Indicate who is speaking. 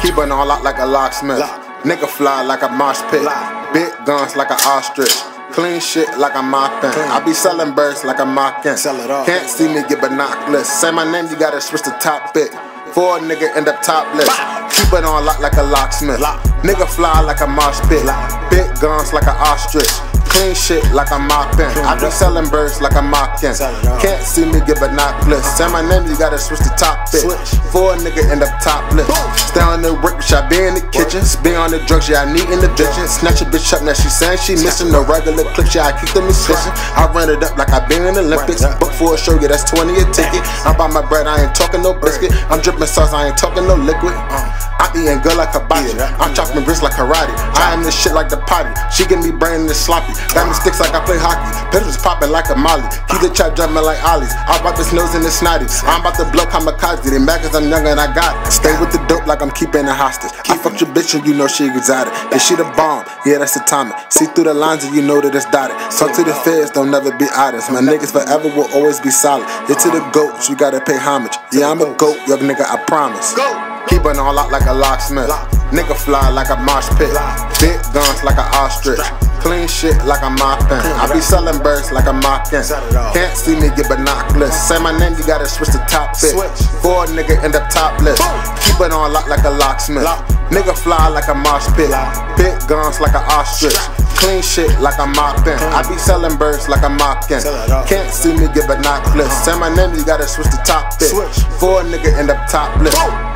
Speaker 1: Keep it on lock like a locksmith. Nigga fly like a mosh pit. Big guns like an ostrich. Clean shit like I'm mopping. I be selling birds like I'm mocking. Can't see me get binoculars. Say my name, you gotta switch the topic. For a nigga end up topless. Keep it on lock like a locksmith. Nigga fly like a mosh pit. Big guns like an ostrich. Clean shit like I'm mopping. I be selling birds like I'm mocking. Can't see me get binoculars. Say my name, you gotta switch the topic. For a nigga end up topless. Stay on the work, bitch, I be in the kitchen. Be on the drugs, yeah, I need in the vision. Snatch a bitch up, now she saying she missing the regular clips, yeah, I keep them efficient. I run it up like I been in the Olympics. Book for a show, yeah, that's 20 a ticket. I buy my bread, I ain't talking no biscuit. I'm dripping sauce, I ain't talking no liquid. I eating good like hibachi. I'm chopping wrist like karate. I am this shit like the potty. She give me brain this sloppy. Got me sticks like I play hockey. Pistols popping like a molly. Keep the trap jumping like ollies. I bought this nose and this snotty. I'm about to blow kamikaze. They mad cause I'm younger and I got it. Stay with the dope like I'm keeping a hostage. I fucked your bitch and you know she exotic. And she the bomb, yeah, that's atomic. See through the lines and you know that it's dotted. Talk to the feds, don't never be honest. My niggas forever will always be solid. You're to the goats, you gotta pay homage. Yeah, I'm a goat, young nigga, I promise. Keep it on lock like a locksmith. Nigga fly like a mosh pit. Big guns like an ostrich. Clean shit like I'm mopping. I be selling birds like I'm mocking. Can't see me get binoculars. Say my name, you gotta switch the top fit. For a nigga end up topless. Keep it on lock like a locksmith. Nigga fly like a mosh pit. Big guns like an ostrich. Clean shit like I'm mopping. I be selling birds like I'm mocking. Can't see me get binoculars. Say my name, you gotta switch the top fit. For a nigga end up topless.